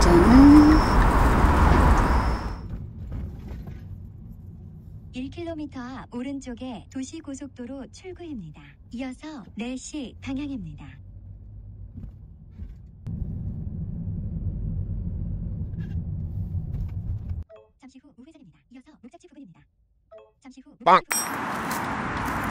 우회전 1km 앞 오른쪽에 도시고속도로 출구입니다. 이어서 4시 방향입니다. 잠시 후 우회전입니다. 이어서 목적지 부근입니다. 잠시 후 목적지 부근.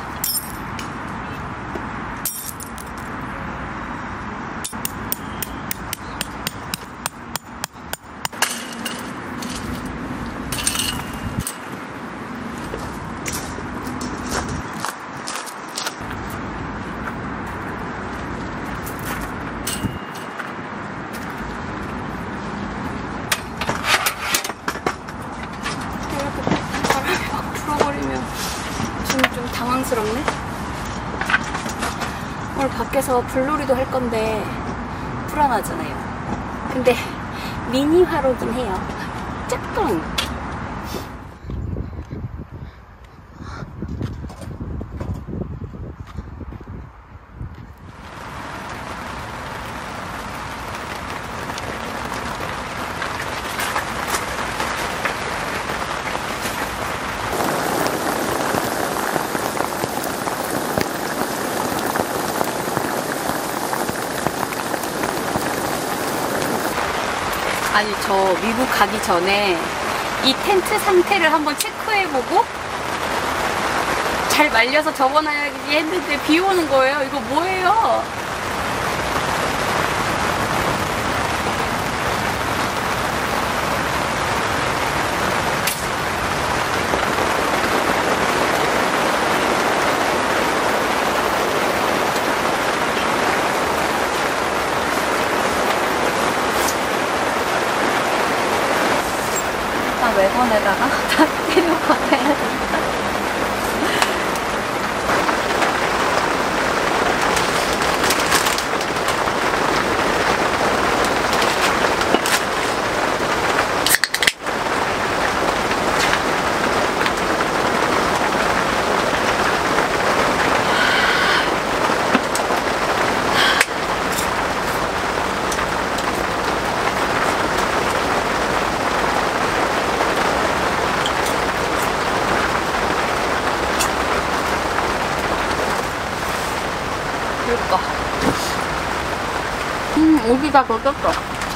당황스럽네. 오늘 밖에서 불놀이도 할 건데 불안하잖아요. 근데 미니화로긴 해요. 조금. 아니, 저 미국 가기 전에 이 텐트 상태를 한번 체크해보고 잘 말려서 접어놔야지 했는데 비 오는 거예요. 이거 뭐예요? 외관에다가 다 데려가야 된다. 오기가 더 떴어.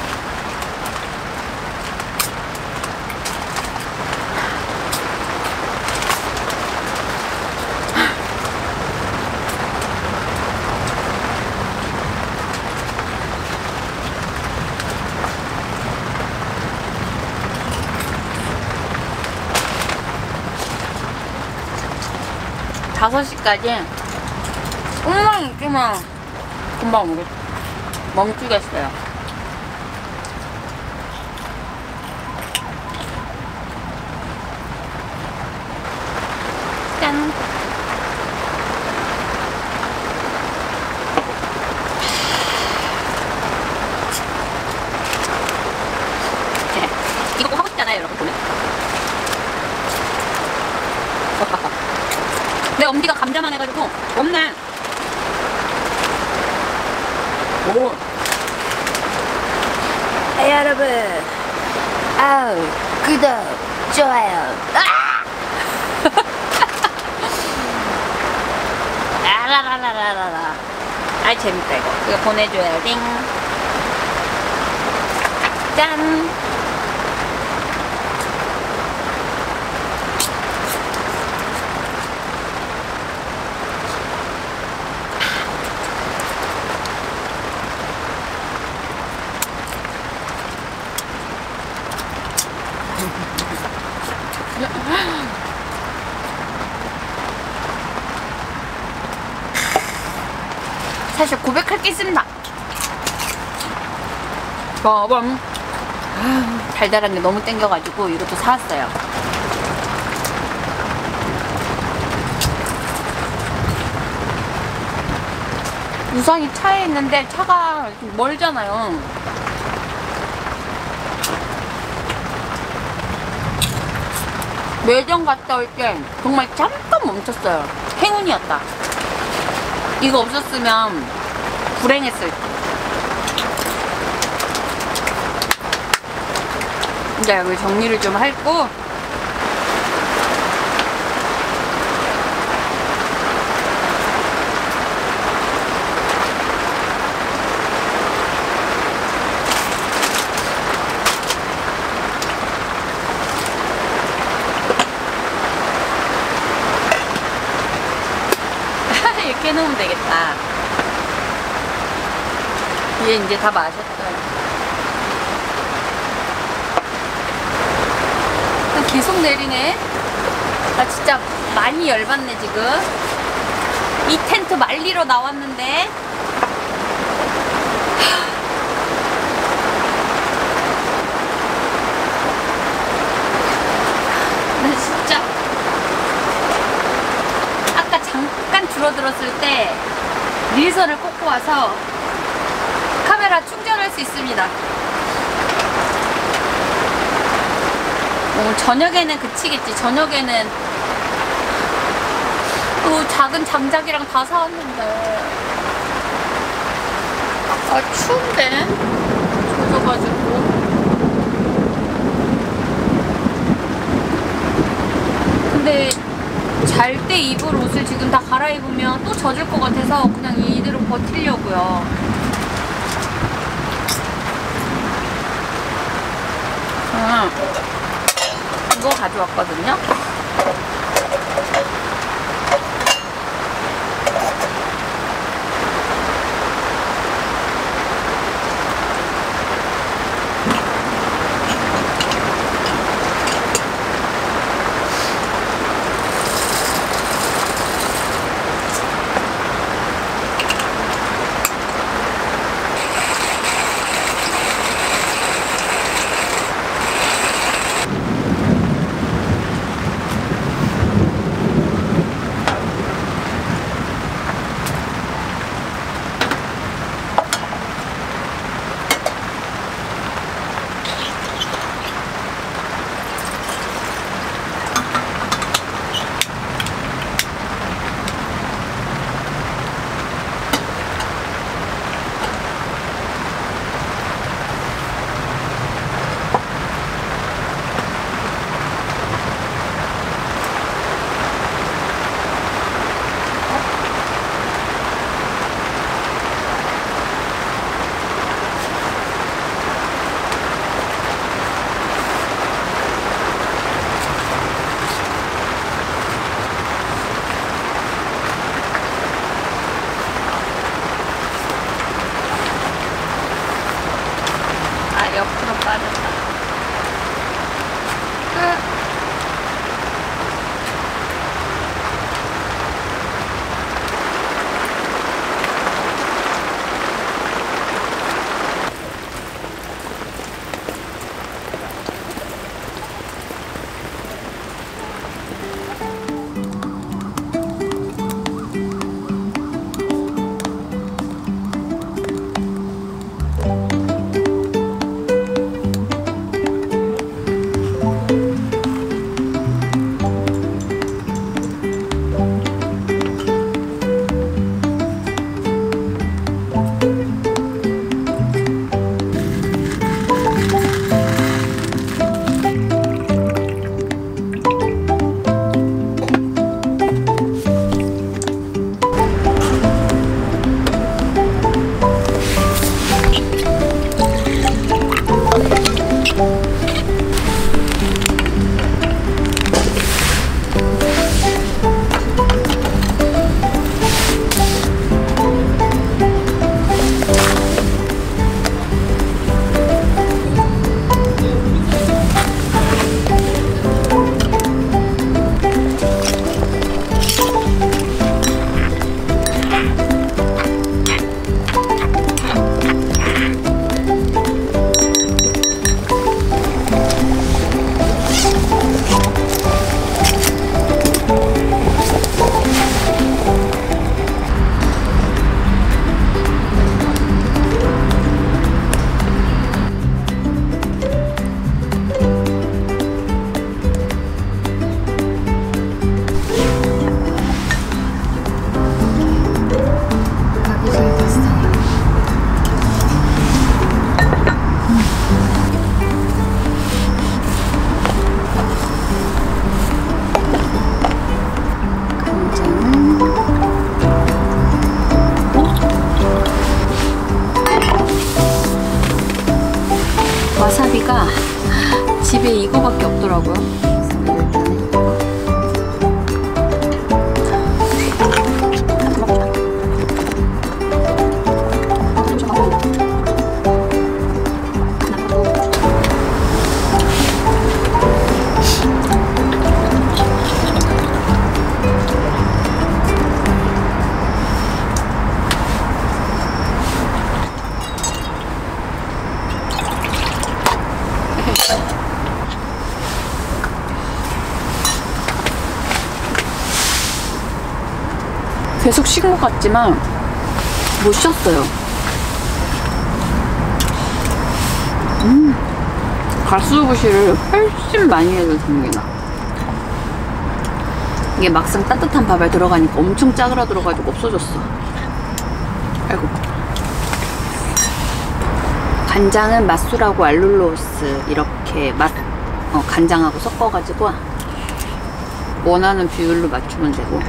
다섯 시까지 엄마 있지만 금방 오겠다. 멈추겠어요. 짠! 이거 꼭 하고 싶잖아요, 여러분. 보면. 내 엄지가 감자만 해가지고 없네. 오. 네, 여러분, 아우, 구독, 좋아요. 라라라라라라. 아이, 재밌다, 이거 보내줘야 띵. 짠. 사실 고백할 게 있습니다. 빠밤. 달달한 게 너무 땡겨가지고 이것도 사왔어요. 우산이 차에 있는데 차가 좀 멀잖아요. 매점 갔다 올 때 정말 잠깐 멈췄어요. 행운이었다. 이거 없었으면 불행했을 때. 이제 여기 정리를 좀 하고 이렇게 해놓으면 되겠다. 얘 이제 다 마셨어요. 계속 내리네. 나 진짜 많이 열받네 지금. 이 텐트 말리러 나왔는데 나 진짜 아까 잠깐 줄어들었을 때 릴선을 꽂고 와서 카메라 충전할 수 있습니다. 저녁에는 그치겠지. 저녁에는 또 작은 장작이랑 다 사왔는데 아 추운데 젖어가지고. 근데 잘 때 입을 옷을 지금 다 갈아입으면 또 젖을 것 같아서 그냥 이대로 버티려고요. 이거 가져왔거든요. 계속 쉰 것 같지만 못 쉬었어요. 가스오부시를 훨씬 많이 해도 됩니다. 이게 막상 따뜻한 밥에 들어가니까 엄청 짜그라들어가지고 없어졌어. 아이고. 간장은 맛술하고 알룰로스 이렇게 간장하고 섞어가지고 원하는 비율로 맞추면 되고.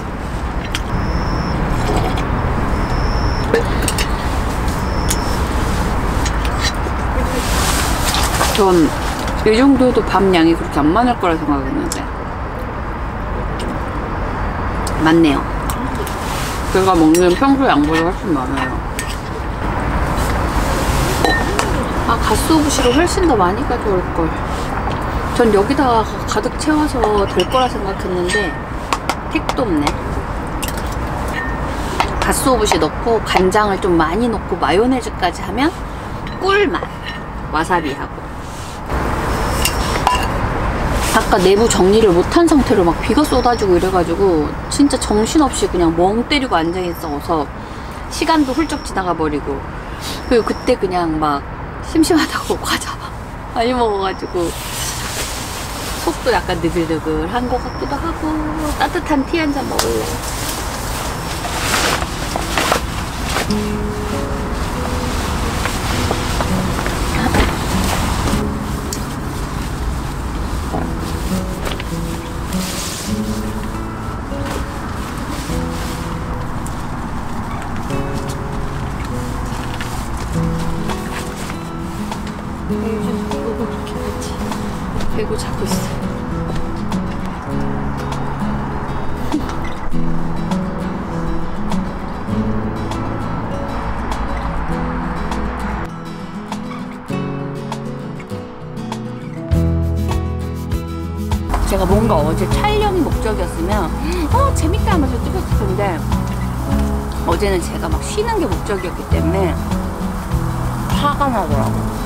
전 이 정도 해도 밥 양이 그렇게 안 많을 거라 생각했는데 많네요. 제가 먹는 평소 양보다 훨씬 많아요. 아, 가스오부시로 훨씬 더 많이 가져올걸. 전 여기다가 가득 채워서 될 거라 생각했는데 택도 없네. 가스오부시 넣고 간장을 좀 많이 넣고 마요네즈까지 하면 꿀맛. 와사비하고. 아까 내부 정리를 못한 상태로 막 비가 쏟아지고 이래가지고 진짜 정신없이 그냥 멍 때리고 앉아있어서 시간도 훌쩍 지나가 버리고, 그리고 그때 그냥 막 심심하다고 과자 막 많이 먹어가지고 속도 약간 느글느글한 것 같기도 하고. 따뜻한 티 한 잔 먹을래. 요즘 배고가 그렇게 하지. 배고 자고 있어. 제가 뭔가 어제 촬영이 목적이었으면 재밌다 하면서 찍었을 텐데, 어제는 제가 막 쉬는 게 목적이었기 때문에 화가 나더라고.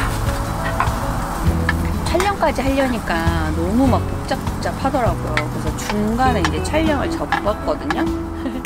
촬영까지 하려니까 너무 막 복잡하더라고요. 그래서 중간에 이제 촬영을 접었거든요.